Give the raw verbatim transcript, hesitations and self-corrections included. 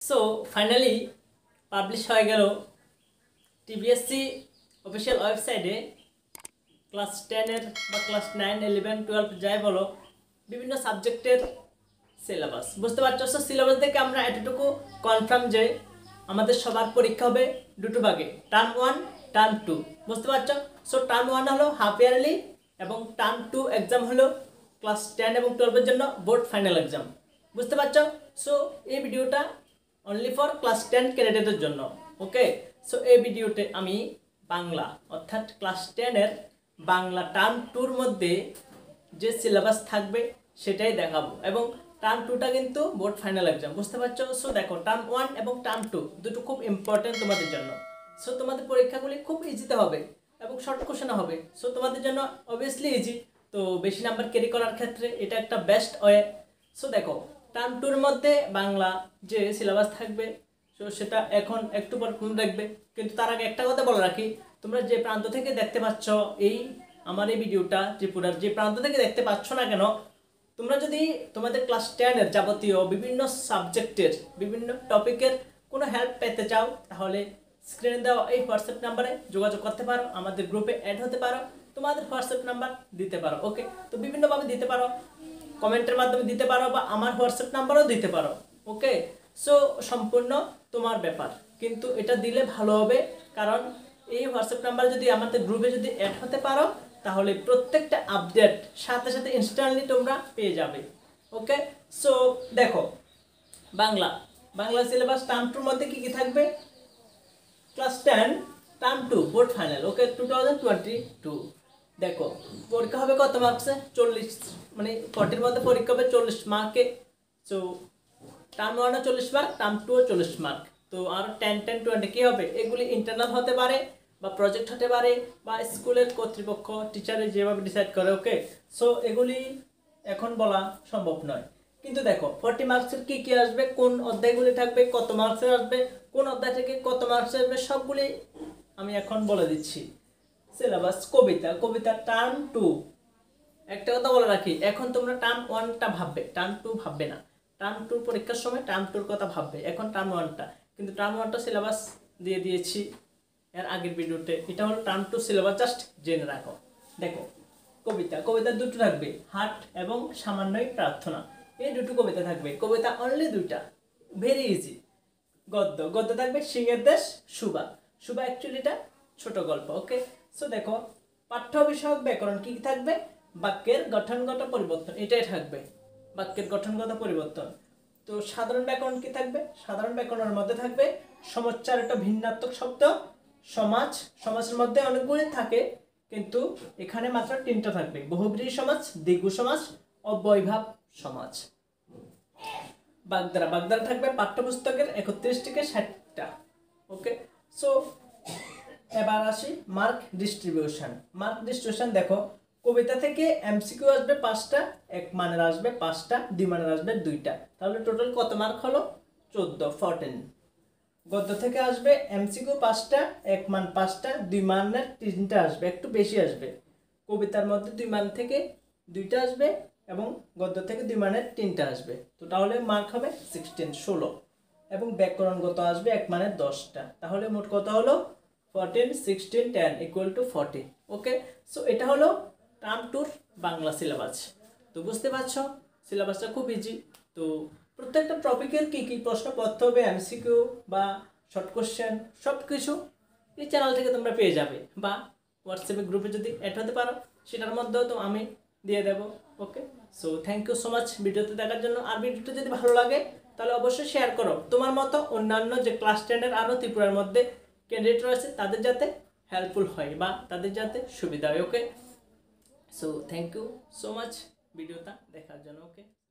So finally publish হয়ে গেল TBSC official ওয়েবসাইটে ক্লাস টেনের বা ক্লাস নাইন ইলেভেন টুয়েলভ যাই বলো বিভিন্ন সাবজেক্টের সিলেবাস। বুঝতে পারছো? সো সিলেবাস দেখে আমরা এতটুকু কনফার্ম যে আমাদের সবার পরীক্ষা হবে দুটো ভাগে, টার্ম ওয়ান টার্ম টু। বুঝতে পারছো? সো টার্ম ওয়ান হলো হাফ ইয়ারলি এবং টার্ম টু এক্সাম হলো ক্লাস টেন এবং টুয়েলভের জন্য বোর্ড ফাইনাল এক্সাম। বুঝতে পারছো? সো এই ভিডিওটা অনলি ফর ক্লাস টেন ক্যান্ডিডেটের জন্য। ওকে, সো এই ভিডিওতে আমি বাংলা অর্থাৎ ক্লাস টেনের বাংলা টার্ম টুর মধ্যে যে সিলেবাস থাকবে সেটাই দেখাবো এবং টার্ম টুটা কিন্তু বোর্ড ফাইনাল এক্সাম। বুঝতে পারছো? সো দেখো, টার্ম ওয়ান এবং টার্ম টু দুটো খুব ইম্পর্টেন্ট তোমাদের জন্য। সো তোমাদের পরীক্ষাগুলি খুব ইজিতে হবে এবং শর্ট কোশ্চেন হবে। সো তোমাদের জন্য অবভিয়াসলি ইজি, তো বেশি নাম্বার ক্যারি করার ক্ষেত্রে এটা একটা বেস্ট ওয়ে। সো দেখো, টার্ম টুর মধ্যে বাংলা যে সিলেবাস থাকবে সো সেটা এখন একটু পর তোমরা দেখবে, কিন্তু তার আগে একটা কথা বলে রাখি, তোমরা যে প্রান্ত থেকে দেখতে পাচ্ছ এই আমার এই ভিডিওটা, ত্রিপুরার যে প্রান্ত থেকে দেখতে পাচ্ছ না কেন, তোমরা যদি তোমাদের ক্লাস টেনের যাবতীয় বিভিন্ন সাবজেক্টের বিভিন্ন টপিকের কোনো হেল্প পেতে চাও তাহলে স্ক্রিনে দেওয়া এই হোয়াটসঅ্যাপ নাম্বারে যোগাযোগ করতে পারো, আমাদের গ্রুপে অ্যাড হতে পারো, তোমাদের হোয়াটসঅ্যাপ নাম্বার দিতে পারো। ওকে, তো বিভিন্নভাবে দিতে পারো, কমেন্টের মাধ্যমে দিতে পারো বা আমার হোয়াটসঅ্যাপ নাম্বারও দিতে পারো। ওকে, সো সম্পূর্ণ তোমার ব্যাপার, কিন্তু এটা দিলে ভালো হবে, কারণ এই হোয়াটসঅ্যাপ নাম্বার যদি আমাদের গ্রুপে যদি অ্যাড হতে পারো তাহলে প্রত্যেকটা আপডেট সাথে সাথে ইনস্ট্যান্টলি তোমরা পেয়ে যাবে। ওকে, সো দেখো, বাংলা বাংলা সিলেবাস টার্ম টুর মধ্যে কি কি থাকবে? Class ten term two board final. Okay, two thousand twenty two. দেখো, পরীক্ষা হবে কত মার্কসে? চল্লিশ, মানে ফর্টির মধ্যে পরীক্ষা হবে চল্লিশ মার্কে। সো টার্ম ওয়ানও চল্লিশ মার্ক, টার্ম টুও চল্লিশ মার্ক। তো আর টেন টেন টোয়েন্টি কী হবে? এগুলি ইন্টারনাল হতে পারে বা প্রজেক্ট হতে পারে বা স্কুলের কর্তৃপক্ষ টিচারে যেভাবে ডিসাইড করে। ওকে, সো এগুলি এখন বলা সম্ভব নয়, কিন্তু দেখো ফর্টি মার্কসের কী কী আসবে, কোন অধ্যায়গুলি থাকবে, কত মার্কসের আসবে, কোন অধ্যায় থেকে কত মার্কস আসবে, সবগুলি আমি এখন বলে দিচ্ছি। সিলেবাস কবিতা, কবিতা টার্ম টু। একটা কথা বলে রাখি, এখন তোমরা টার্ম ওয়ানটা ভাববে, টার্ম টু ভাববে না। টার্ম টুর পরীক্ষার সময় টার্ম টুর কথা ভাববে, এখন টার্ম ওয়ানটা। কিন্তু টার্ম ওয়ানটা সিলেবাস দিয়ে দিয়েছি এর আগের ভিডিওতে, এটা হলো টার্ম টু সিলেবাস, জাস্ট জেনে রাখো। দেখো, কবিতা কবিতা দুটো থাকবে, হাট এবং সামান্যই প্রার্থনা, এই দুটো কবিতা থাকবে। কবিতা অনলি দুইটা, ভেরি ইজি। গদ্য গদ্য থাকবে সিংহের দেশ, সুবা। সুবা অ্যাকচুয়ালি এটা ছোট গল্প। ওকে, সো দেখো, পাঠ্য বিষয়ক ব্যাকরণ কি থাকবে? বাক্যের গঠনগত পরিবর্তন, এটাই থাকবে, বাক্যের গঠনগত পরিবর্তন। তো সাধারণ ব্যাকরণ কি থাকবে? সাধারণ ব্যাকরণের মধ্যে থাকবে সমচ্চারিত ভিন্নাত্মক শব্দ, সমাজ। সমাজের মধ্যে অনেকগুলি থাকে, কিন্তু এখানে মাত্র তিনটা থাকবে, বহুব্রীহি সমাজ, দ্বিগু সমাজ, অব্যয়ভাব সমাজ। বাগধারা বাগধারা থাকবে পাঠ্যপুস্তকের একত্রিশ থেকে ষাটটা। ওকে, সো এবার আসি মার্ক ডিস্ট্রিবিউশন। মার্ক ডিস্ট্রিবিউশন দেখো, কবিতা থেকে এমসিকিউ আসবে পাঁচটা, এক মানের আসবে পাঁচটা, দুই মানের আসবে দুইটা, তাহলে টোটাল কত মার্ক হলো? চোদ্দ, ফোরটিন। গদ্য থেকে আসবে এমসিকিউ পাঁচটা, এক মান পাঁচটা, দুই মানের তিনটা আসবে, একটু বেশি আসবে। কবিতার মধ্যে দুই মান থেকে দুইটা আসবে এবং গদ্য থেকে দুই মানের তিনটা আসবে, তো তাহলে মার্ক হবে সিক্সটিন, ষোলো। এবং ব্যাকরণগত আসবে এক মানের দশটা, তাহলে মোট কত হলো? Fourteen, sixteen, ten equal to forty. Okay, so এটা হলো টার্ম টুর বাংলা সিলেবাস। তো বুঝতে পারছো সিলেবাসটা খুব ইজি। তো প্রত্যেকটা টপিকের কী কী প্রশ্ন পড়তে হবে, এমসিকিউ বা শর্ট কোশ্চেন, সব কিছু এই চ্যানেল থেকে তোমরা পেয়ে যাবে, বা হোয়াটসঅ্যাপে গ্রুপে যদি অ্যাড হতে পারো সেটার মধ্যেও তো আমি দিয়ে দেবো। Okay, so thank you so much ভিডিওতে দেখার জন্য। আর ভিডিওটা যদি ভালো লাগে তাহলে অবশ্যই শেয়ার করো, তোমার মতো অন্যান্য যে ক্লাস টেনের আরও ত্রিপুরার মধ্যে ক্যান্ডিডেট রয়েছে তাদের যাতে হেল্পফুল হয় বা তাদের যাতে সুবিধা হয়। Okay, so thank you so much ভিডিওটা দেখার জন্য। ওকে।